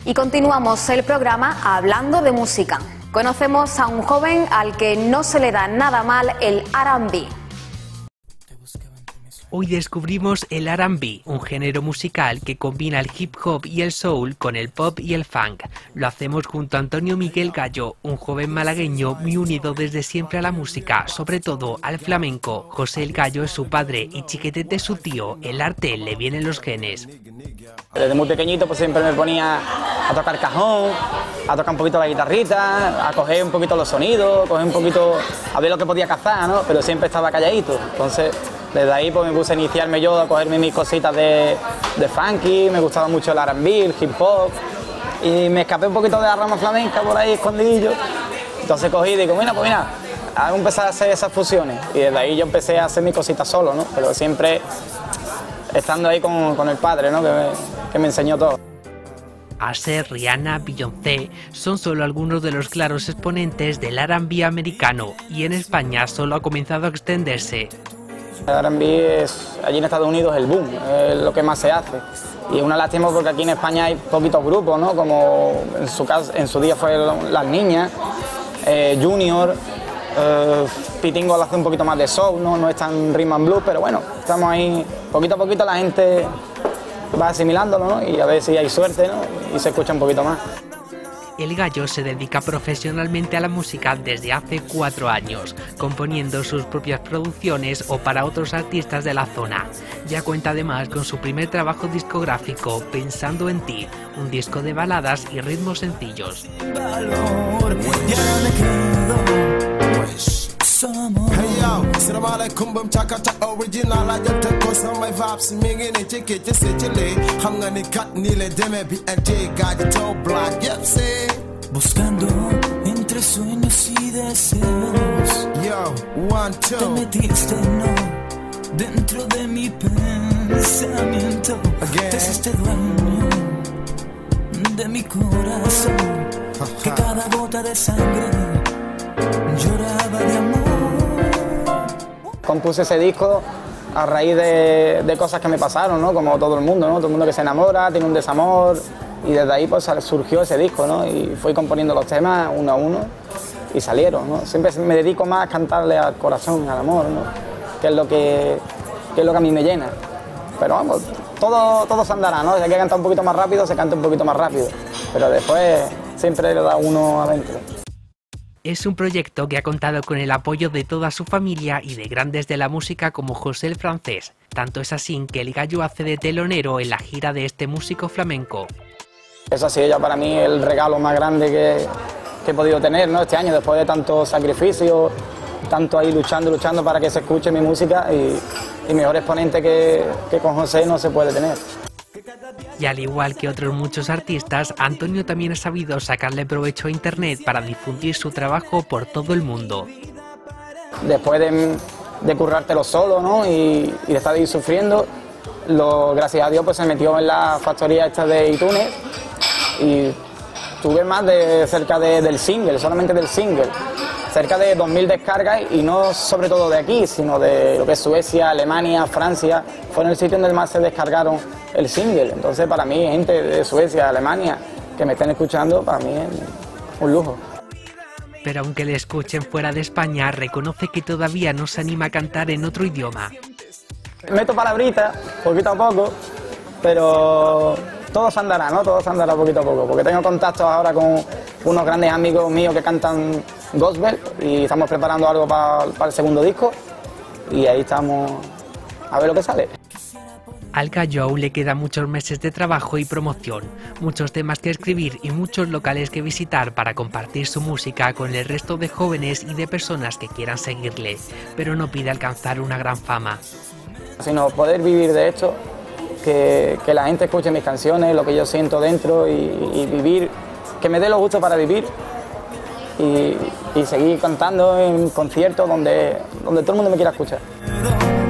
Y continuamos el programa hablando de música. Conocemos a un joven al que no se le da nada mal el R&B. Hoy descubrimos el R&B, un género musical que combina el hip hop y el soul con el pop y el funk. Lo hacemos junto a Antonio Miguel Gallo, un joven malagueño muy unido desde siempre a la música, sobre todo al flamenco. José el Gallo es su padre y Chiquetete es su tío. El arte le viene en los genes. Desde muy pequeñito pues siempre me ponía a tocar cajón, a tocar un poquito la guitarrita, a coger un poquito los sonidos, coger un poquito, a ver lo que podía cazar, ¿no? Pero siempre estaba calladito. Entonces, desde ahí pues me puse a iniciarme yo, a cogerme mis cositas de funky, me gustaba mucho el R&B, el hip hop, y me escapé un poquito de la rama flamenca por ahí escondidillo. Entonces cogí y digo, mira, pues mira, a empezar a hacer esas fusiones. Y desde ahí yo empecé a hacer mis cositas solo, ¿no? Pero siempre estando ahí con el padre, ¿no? Que me enseñó todo. Asher, Rihanna, Beyoncé son solo algunos de los claros exponentes del R&B americano, y en España solo ha comenzado a extenderse. El R&B allí en Estados Unidos es el boom, es lo que más se hace. Y es una lástima porque aquí en España hay poquitos grupos, ¿no? Como en su día fue Las Niñas, Junior, Pitingo lo hace un poquito más de soul, no es tan rhythm and blues, pero bueno, estamos ahí, poquito a poquito la gente va asimilándolo, ¿no? Y a ver si hay suerte, ¿no? Y se escucha un poquito más. El Gallo se dedica profesionalmente a la música desde hace 4 años, componiendo sus propias producciones o para otros artistas de la zona. Ya cuenta además con su primer trabajo discográfico, Pensando en ti, un disco de baladas y ritmos sencillos. Hey yo, salam alaikum bum chaka chaka original I just take cause on my vibes mingin e chike je se chile xam nga ni kat ni le deme bi ante gaji to black yep say buscando entre sueños y deseos yo 1 2 te metiste no dentro de mi pensamiento te hiciste dueño de mi corazón que cada gota de sangre lloraba de amor. Compuse ese disco a raíz de cosas que me pasaron, ¿no? Como todo el mundo, ¿no? Todo el mundo que se enamora, tiene un desamor, y desde ahí pues surgió ese disco, ¿no? Y fui componiendo los temas uno a uno y salieron, ¿no? Siempre me dedico más a cantarle al corazón, al amor, ¿no? Que es lo que a mí me llena. Pero vamos, todo se andará, ¿no? Si hay que cantar un poquito más rápido, se canta un poquito más rápido, pero después siempre le da uno adentro. Es un proyecto que ha contado con el apoyo de toda su familia y de grandes de la música como José el Francés. Tanto es así que el Gallo hace de telonero en la gira de este músico flamenco. Eso ha sido ya para mí el regalo más grande que he podido tener, ¿no? Este año, después de tanto sacrificio, tanto ahí luchando para que se escuche mi música, y mejor exponente que con José no se puede tener. Y al igual que otros muchos artistas, Antonio también ha sabido sacarle provecho a Internet para difundir su trabajo por todo el mundo. Después de currártelo solo, ¿no? y de estar ahí sufriendo, gracias a Dios pues se metió en la factoría esta de iTunes y tuve más de cerca del single, solamente del single, cerca de 2000 descargas, y no sobre todo de aquí, sino de lo que es Suecia, Alemania, Francia. Fueron el sitio donde más se descargaron el single. Entonces para mí, gente de Suecia, Alemania, que me estén escuchando, para mí es un lujo. Pero aunque le escuchen fuera de España, reconoce que todavía no se anima a cantar en otro idioma. Meto palabritas, poquito a poco, pero todo se andará, ¿no? Todo se andará poquito a poco, porque tengo contactos ahora con unos grandes amigos míos que cantan gospel y estamos preparando algo para el segundo disco, y ahí estamos a ver lo que sale. Al Gallo aún le quedan muchos meses de trabajo y promoción, muchos temas que escribir y muchos locales que visitar para compartir su música con el resto de jóvenes y de personas que quieran seguirle, pero no pide alcanzar una gran fama. Sino poder vivir de esto, que la gente escuche mis canciones, lo que yo siento dentro, y vivir, que me dé los gustos para vivir y seguir cantando en conciertos donde todo el mundo me quiera escuchar.